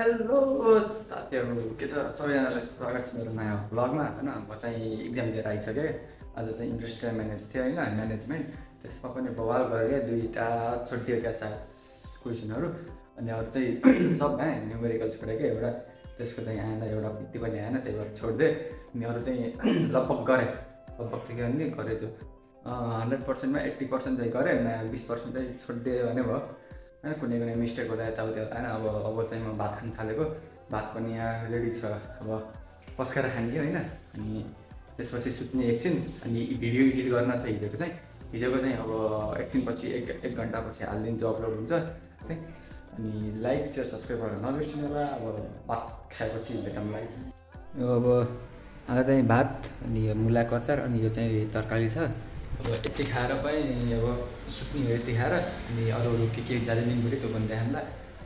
hello साथीहरू के छ सबैजनालाई स्वागत छ मेरो नयाँ भ्लगमा हैन म चाहिँ एक्जाम दिएर आइसकेँ आज चाहिँ इन्डस्ट्रियल म्यानेज थियो हैन म्यानेजमेन्ट त्यसमा पनि बवाल गरेँ दुईटा छोडियो क्या सायद क्वेसनहरू अनि अरु चाहिँ सब भए न्युमेरिकल छोडेको एउटा त्यसको चाहिँ आएन एउटा यति पनि आएन त्यही भएर छोड्दे अनि अरु चाहिँ लगभग गरेँ लगभग थियो नि गरेछु 100% मा 80% चाहिँ गरेँ 20% चाहिँ छोड्दे भने भयो हैन कुनै कुनै मिस्टेक होला यताउति होला हैन अब चाहिँ म भात खान थालेको भात पनि यहाँ रेडी छ अब पस्केर खाने हैन अनि त्यसपछि सुत्ने एकछिन अनि भिडियो एडिट गर्न छ हिजोको चाहिँ अब एकछिनपछि एक घण्टापछि हालिदिन्छु अपलोड हुन्छ चाहिँ अनि लाइक शेयर सब्स्क्राइब गर्न नबिर्सिनु होला अब भात खाएपछि भेटौँला अब आज चाहिँ भात अनि यो मुलाको अचार अनि यो चाहिँ तरकारी छ अब यति खाएर पनि अब सुत्ने हो यति खाएर अनि अरू के ज्यादा दिन पऱ्यो त्यो पनि देखाउँला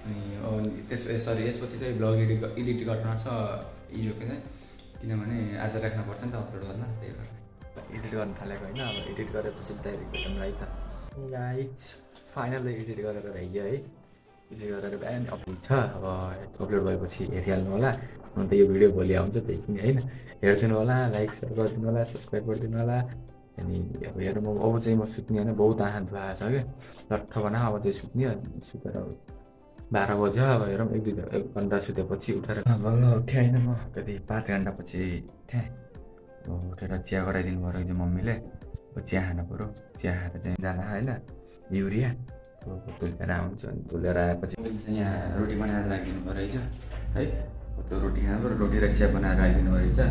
अनि यसपछि चाहिँ भ्लग एडिट गर्न छ हिजोको चाहिँ किनभने आज राख्नु पर्छ नि त अपलोड गर्न त्यही भएर एडिट गर्न थालेको होइन अब एडिट गरेपछि डाइरेक्ट भेटौँला है त गाइज फाइनली एडिट गरेर भइयो है एडिट गरेर बिहान अपलोड छ अब अपलोड भएपछि हेरिहाल्नु होला अन्त यो भिडियो भोलि आउँछ त्यही पनि होइन हेरिदिनु होला लाइक सेयर गरिदिनु होला सब्सक्राइब गरिदिनु होला अनि अब हेरौँ अब चाहिँ म सुत्ने होइन बहुत आँखा धुवाएको छ क्या लट्ठ बना अब चाहिँ सुत्ने सुतेर 12 बज्यो अब हेरौँ एक घन्टा सुतेपछि उठेर बल्ल उठेँ होइन म कति 5 घन्टापछि उठेँ उठेर चिया गराइदिनु पऱ्यो त्यो मम्मीले अब चिया खानु पऱ्यो चिया खाएर चाहिँ जाँदा होइन युरिया तुलेर आउँछ अनि तुलेर आएपछि चाहिँ यहाँ रोटी बनाएर राखिदिनु पऱ्यो रहेछ है त्यो रोटी खानु पऱ्यो रोटी र चिया बनाएर राखिदिनु पऱ्यो रहेछ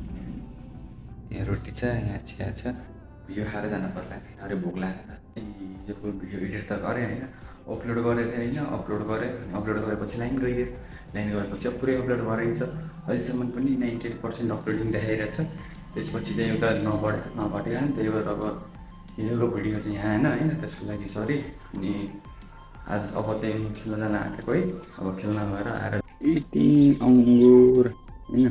यहाँ रोटी छ यहाँ चिया छ यो खाएर जानु पर्ला अरे भोक लागेन हिजोको भिडियो एडिट त गरेँ होइन अपलोड गरेको थिएँ होइन अपलोड गरेपछि लाइन गइदियो लाइन गएपछि अब पुरै अपलोड गरिन्छ अहिलेसम्म पनि 98% अपलोडिङ देखाइरहेको छ त्यसपछि चाहिँ एउटा नघटेको नि त्यही भएर अब हिजोको भिडियो चाहिँ आएन होइन त्यसको लागि सरी अनि आज अब चाहिँ खेल्न जान आँटेको है अब खेल्न गएर आएर इटिङ अङ्गुर होइन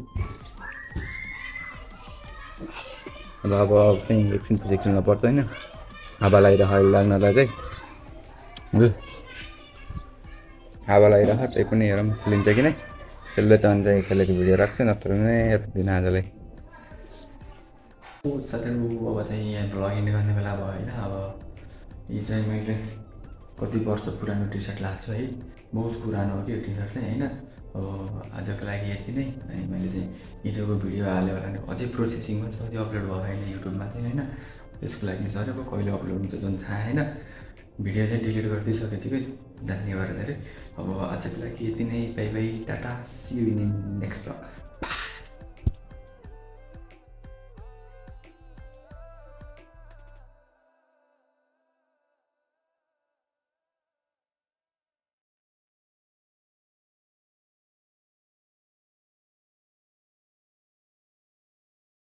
अब चाहिँ एकछिनपछि खेल्नुपर्छ होइन हावा लगाइरह लाग्नलाई चाहिँ हावा लगाइरह त्यही पनि हेरौँ खेलिन्छ कि नै खेल्दैछ भने चाहिँ खेलेको भिडियो राख्छु नत्र नै यता दिन आजलाई साथीहरू अब चाहिँ यहाँ भ्लग एन्ड गर्ने बेला भयो होइन अब यी चाहिँ मैले कति वर्ष पुरानो टी सर्ट लाग्छ है बहुत पुरानो हो कि यो टी सर्ट चाहिँ होइन अब आजको लागि यति नै अनि मैले चाहिँ हिजोको भिडियो हाल्यो भने अझै प्रोसेसिङमा छ त्यो अपलोड भयो होइन युट्युबमा चाहिँ होइन त्यसको लागि सर अब कहिले अपलोड हुन्छ जुन थाहा होइन भिडियो चाहिँ डिलिट गरिदिइसकेपछि कि जान्ने गरेर धेरै अब आजको लागि यति नै bye bye tata see you in next vlog